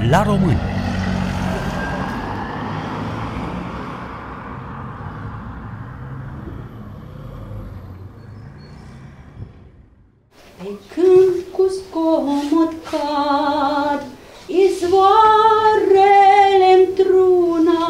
la români. Pe când cu zgomot cad izvoarele într-una,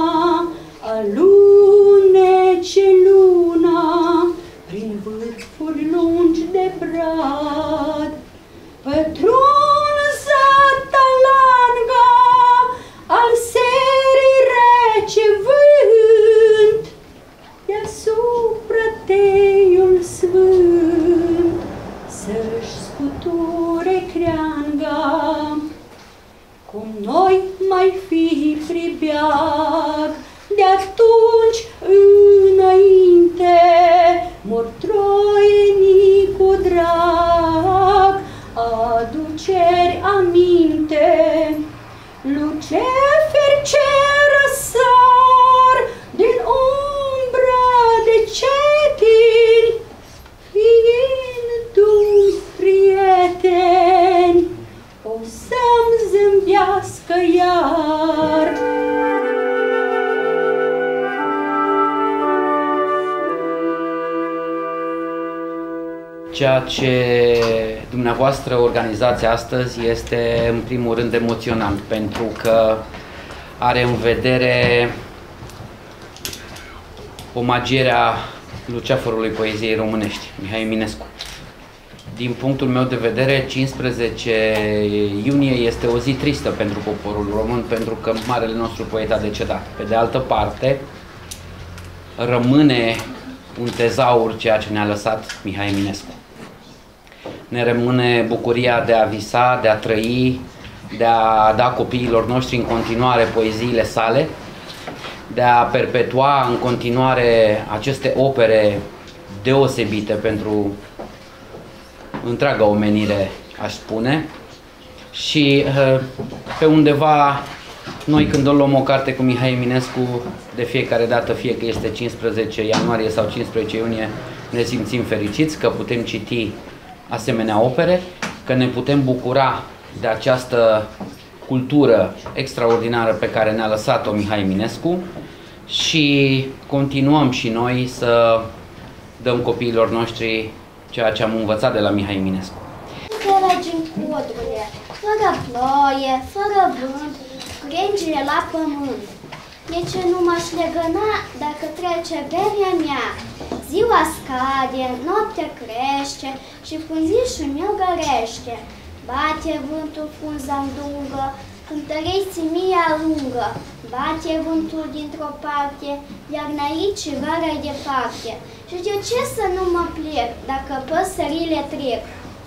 alunece luna prin vârfuri lungi de brad. Pătrunză talanga al serii rece vânt, deasupra teiul sfânt să-și scuture creanga. Cum noi mai fi pribeag de atunci înainte, mor troienii cu drag, aduceri aminte. Lucefer ce răsar din umbră de cetini, fiindu-i prieteni, o să-mi zâmbească iar. Ceea ce dumneavoastră organizați astăzi este în primul rând emoționant, pentru că are în vedere omagierea luceafărului poeziei românești, Mihai Eminescu. Din punctul meu de vedere, 15 iunie este o zi tristă pentru poporul român, pentru că marele nostru poet a decedat. Pe de altă parte, rămâne un tezaur ceea ce ne-a lăsat Mihai Eminescu. Ne rămâne bucuria de a visa, de a trăi, de a da copiilor noștri în continuare poeziile sale, de a perpetua în continuare aceste opere deosebite pentru întreaga omenire, aș spune. Și pe undeva, noi când luăm o carte cu Mihai Eminescu, de fiecare dată, fie că este 15 ianuarie sau 15 iunie, ne simțim fericiți că putem citi asemenea opere, că ne putem bucura de această cultură extraordinară pe care ne-a lăsat-o Mihai Eminescu și continuăm și noi să dăm copiilor noștri ceea ce am învățat de la Mihai Eminescu. Tragi în codrurile, fără ploaie, fără vânt, crengile la pământ. De ce nu m-aș legăna dacă trece vremea mea? Ziua scade, noaptea crește și frunzișul meu gărește. Bate vântul frunza-n dungă, cântăreții mii alungă. Bate vântul dintr-o parte, iar aici vara-i departe. Și de ce să nu mă plec dacă păsările trec?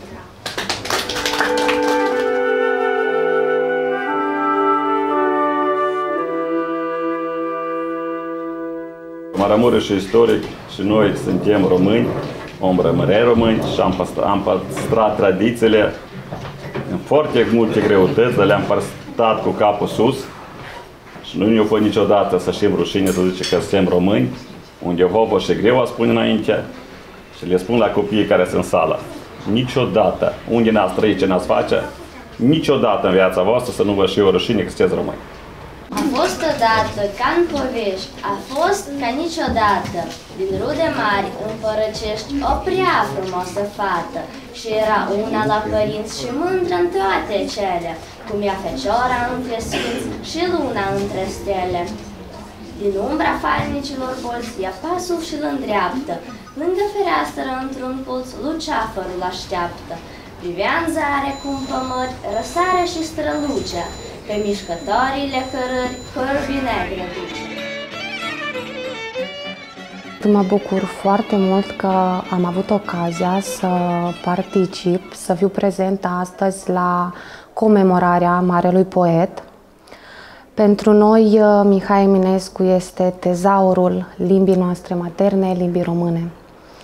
Maramureș istoric și noi suntem români, vom rămâne români și am păstrat tradițiile în foarte multe greutăți, dar le-am păstrat cu capul sus și nu ne-o fost niciodată să știm rușine să zice că suntem români, unde vouă și greu a spune înainte și le spun la copiii care sunt în sală. Niciodată, unde n-ați trăit ce n-ați face, niciodată în viața voastră să nu vă știe o rușine că sunteți români. A fost odată, ca în povești, a fost ca niciodată. Din rude mari împărăcești o prea frumoasă fată și era una la părinți și mândră în toate cele, cum ea feciora între sfinți și luna între stele. Din umbra falnicilor bolți ia pasul și-l îndreaptă, lângă fereastră într-un puț luceafărul așteaptă. Privea în zare cum pămări, răsare și strălucea, pe mișcătorile cărări, corbii negre duce. Mă bucur foarte mult că am avut ocazia să particip, să fiu prezentă astăzi la comemorarea marelui poet. Pentru noi, Mihai Eminescu este tezaurul limbii noastre materne, limbii române.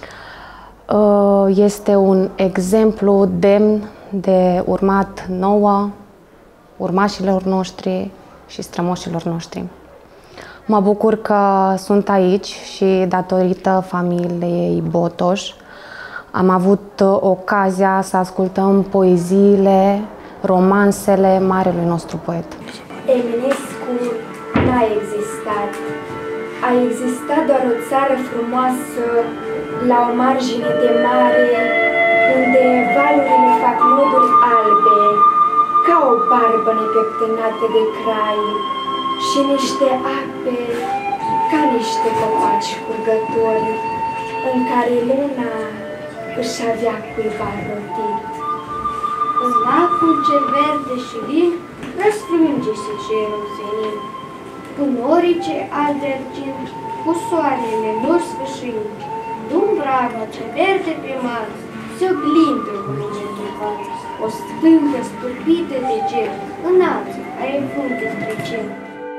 Este un exemplu demn de urmat nouă, urmașilor noștri și strămoșilor noștri. Mă bucur că sunt aici și datorită familiei Botoș am avut ocazia să ascultăm poeziile romansele marelui nostru poet. Eminescu n-a existat. A existat doar o țară frumoasă la o margine de mare, unde valurile fac noduri albe, ca o barbă nepeptănată de crai, și niște ape ca niște copaci curgători, în care luna își avea cuiva rodit. În lacul cel verde și lin răsfrânge-se cerul senin, cu norice albergind, cu soarele lor sfâșind. Dumbrava ce verde pe mare se oglindă cu lumină var, o stâncă stârpită de ger, înalță, aevând despre cer.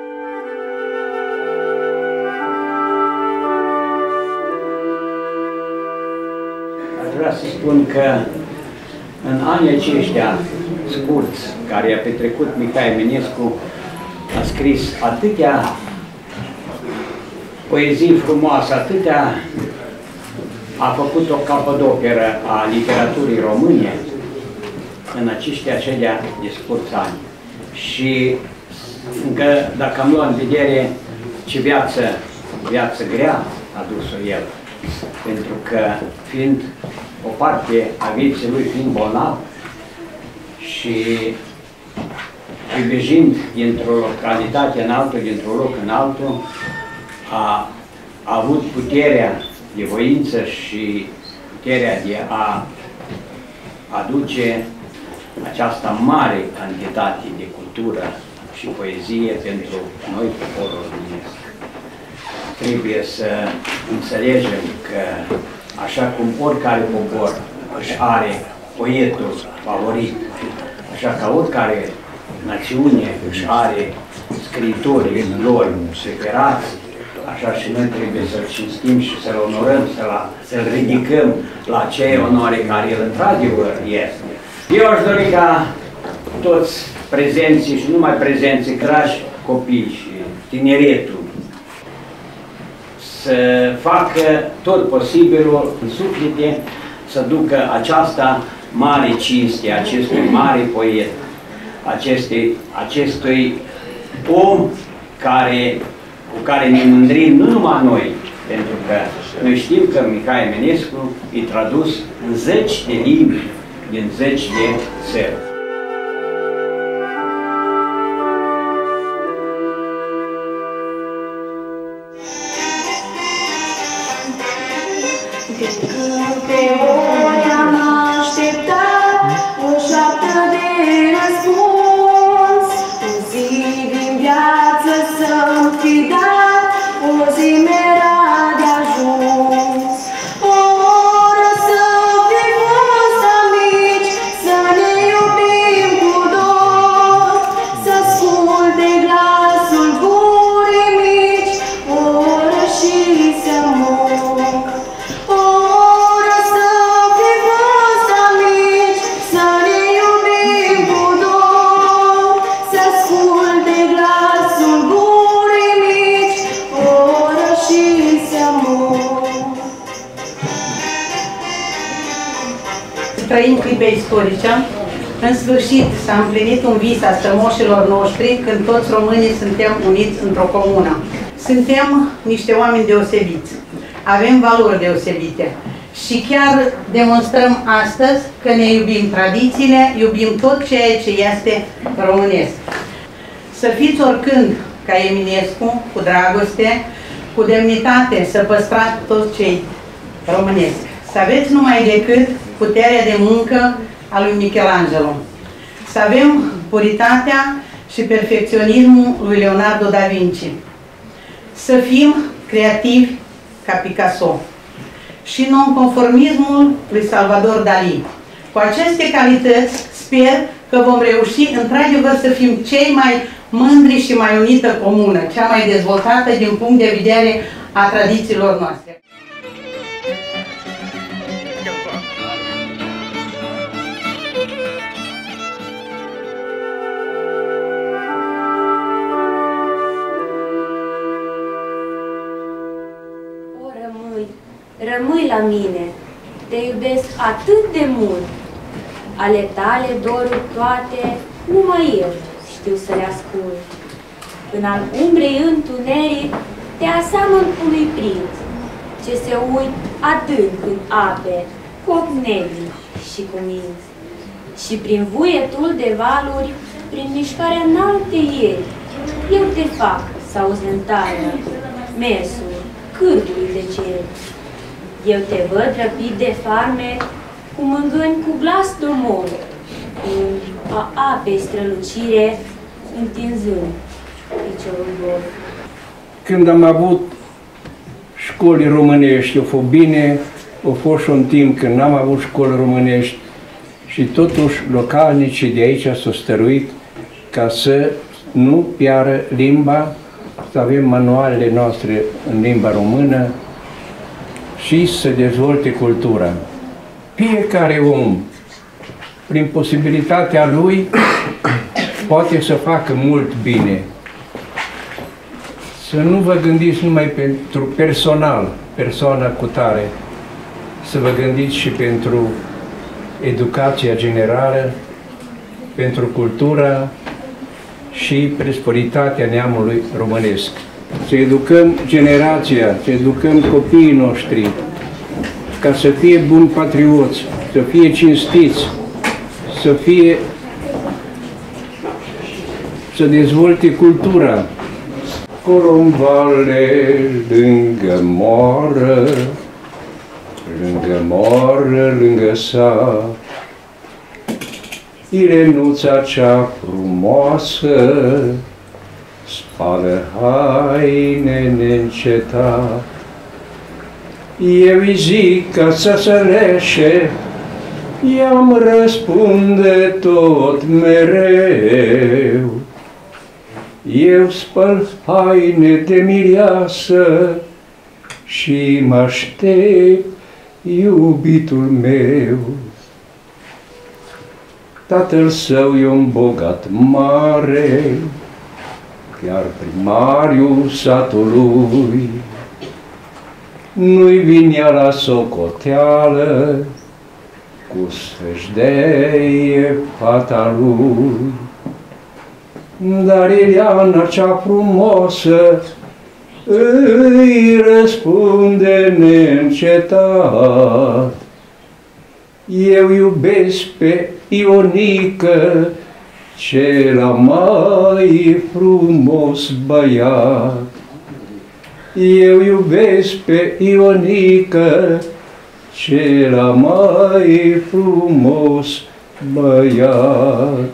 Aș vrea să spun că în anii aceștia scurți care a petrecut Mihai Eminescu, a scris atâtea poezii frumoase, a făcut o capodoperă a literaturii române în aceștia acelea de scurți ani. Și încă dacă am luat în vedere ce viață grea a dus-o el, pentru că fiind o parte a vieții lui fiind bolnav și pribejind dintr-o localitate în altul, dintr-un loc în altul, a avut puterea de voință și puterea de a aduce această mare cantitate de cultură și poezie pentru noi, poporul românesc. Trebuie să înțelegem că, așa cum oricare popor își are poetul favorit, așa ca oricare națiune își are scriitorii lor preferați, așa și noi trebuie să-l cinstim și să-l onorăm, să-l ridicăm la cei onoare care el într-adevăr este. Eu aș dori ca toți prezenții și numai prezenții, grași, copii și tineretul, să facă tot posibilul în suflete să ducă această mare cinste, acestui mare poet, acestui om cu care ne mândrim nu numai noi, pentru că noi știm că Mihai Eminescu e tradus în 10 de limbi din 10 de țări. De când pe ori am așteptat o șaptă de răspuns, o zi din viață să-mi fi dat, o zi mi-era de ajuns. O oră să fi fost amici, să ne iubim cu dor, să asculte glasul gurii mici, o oră și să mor. Trăim clipe istorice. În sfârșit s-a împlinit un vis a strămoșilor noștri când toți românii suntem uniți într-o comună. Suntem niște oameni deosebiți, avem valori deosebite și chiar demonstrăm astăzi că ne iubim tradițiile, iubim tot ceea ce este românesc. Să fiți oricând ca Eminescu, cu dragoste, cu demnitate, să păstrați toți cei românesc. Să aveți numai decât puterea de muncă a lui Michelangelo. Să avem puritatea și perfecționismul lui Leonardo da Vinci. Să fim creativi ca Picasso și nonconformismul lui Salvador Dalí. Cu aceste calități sper că vom reuși într-adevăr să fim cei mai mândri și mai unită comună, cea mai dezvoltată din punct de vedere a tradițiilor noastre. Rămâi la mine, te iubesc atât de mult. ale tale doruri toate, numai eu știu să le ascult. În al umbrei întuneric te aseamăn unui prinț, ce se uit adânc în ape, cu ochi negri și cu minți. Și prin vuietul de valuri, prin mișcarea înalte ieri, eu te fac să auzi lântară, mersul, cârgului de cer. Eu te văd răpit de farmec, cu mângâni cu glas domol, a apei strălucire, întinzând piciorul gol. Când am avut școli românești, a fost bine, a fost și un timp când n-am avut școli românești și totuși localnicii de aici s-au stăruit ca să nu piară limba, să avem manualele noastre în limba română și să dezvolte cultura. Fiecare om, prin posibilitatea lui, poate să facă mult bine. Să nu vă gândiți numai pentru personal, persoana cu tare, să vă gândiți și pentru educația generală, pentru cultura și prosperitatea neamului românesc. Să educăm generația, să educăm copiii noștri, ca să fie buni patrioți, să fie cinstiți, să dezvolte cultura. Acolo în vale, lângă moară, lângă sat, Irenuța cea frumoasă spală haine neîncetat. Eu îi zic ca să se leșe, i-am răspunde tot mereu. Eu spăl haine de mireasă și mă aștept iubitul meu. Tatăl său e un bogat mare, chiar primariul satului. Nu-i vinea la socoteală cu să-și deie fata lui. Dar Ileana cea frumoasă îi răspunde neîncetat. Eu iubesc pe Ionică, cel mai frumos băiat. Eu iubesc pe Ionică, cel mai frumos băiat.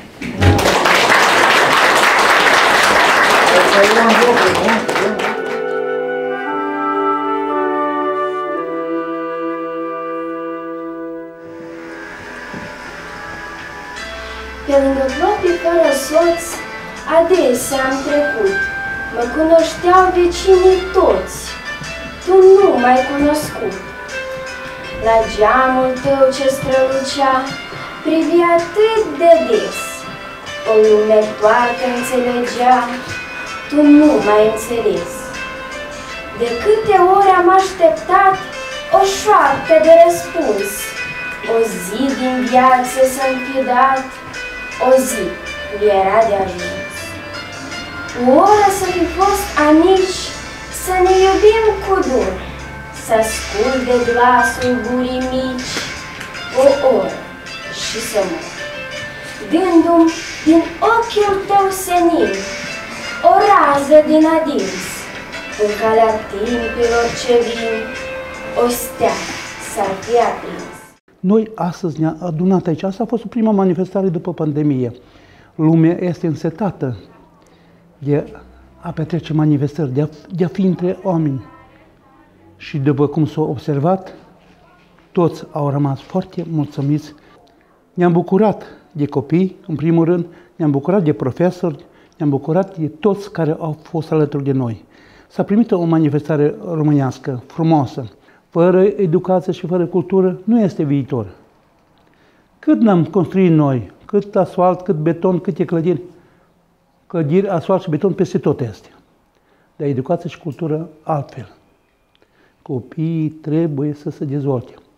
Pe lângă plopi fără soț, adesea am trecut. Mă cunoșteau vecinii toți, tu nu m-ai cunoscut. La geamul tău ce strălucea, privi atât de des. O lume toată înțelegea, tu nu m-ai înțeles. De câte ori am așteptat o șoaptă de răspuns, o zi din viață să-mi fi dat, o zi mi era de ajuns. O oră să fi fost amici, să ne iubim cu dur, să ascult de glasul gurii mici, o oră și să mor. Dându-mi din ochiul tău senin o rază din adins, în calea timpilor ce vin, o stea s-ar fi aprins. Noi astăzi ne-am adunat aici. Asta a fost prima manifestare după pandemie. Lumea este însetată de a petrece manifestări, de a fi între oameni. Și după cum s-a observat, toți au rămas foarte mulțumiți. Ne-am bucurat de copii, în primul rând, ne-am bucurat de profesori, ne-am bucurat de toți care au fost alături de noi. S-a primit o manifestare românească, frumoasă. Fără educație și fără cultură nu este viitor. Cât n-am construit noi, cât asfalt, cât beton, câte clădiri, clădiri, asfalt și beton peste tot este. Dar educație și cultură altfel. Copiii trebuie să se dezvolte.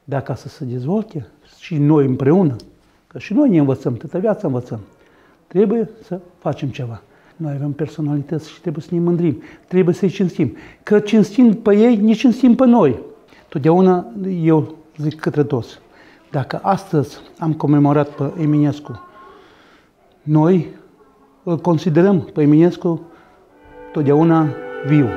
Dar ca să se dezvolte și noi împreună, că și noi ne învățăm, toată viața învățăm, trebuie să facem ceva. Noi avem personalități și trebuie să ne mândrim, trebuie să-i cinstim. Că cinstim pe ei, ne cinstim pe noi. Totdeauna eu zic către toți, dacă astăzi am comemorat pe Eminescu, noi îl considerăm pe Eminescu totdeauna viu.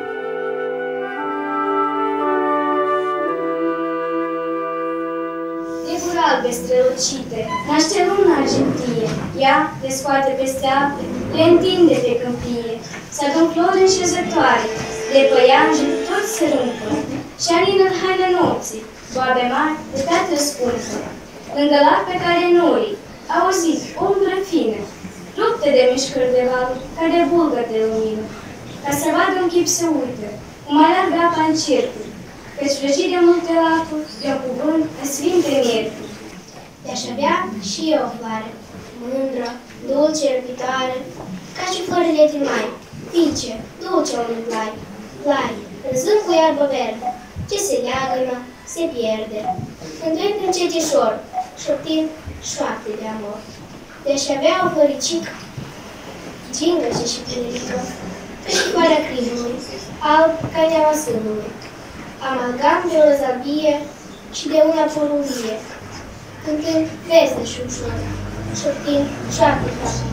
Neburi albe strălucite, naște luna argintie, ea le scoate peste ape, le întinde pe câmpie, să adun flori înșezătoare, de păianjen toți se râmpă, și anină în haine nopții, boabe mari de piatră scumpă, lângă lac pe care norii, auzit umbră fină, lupte de mișcări de valuri, care bulgă de lumină, ca să vadă un chip se uită, cum alergă apa în cercuri, căci răcit de multe lacuri, de un cuvânt a Sfinte Miercuri. De-aș avea și eu o floare, mândră, dulce, răpitoare, ca și florile din mai, fice, dulce unui plai, plai, râzând cu iarbă verde, ce se leagănă, se pierde, cântând încetișor, șoptind șoapte de amor. De-aș avea o floricică, gingășe și plinerică, ca și floarea crinului, alb ca neaua sânului, amalgam de o zăbie și de una porurie, cântând vesne și ușor, șoptind șoapte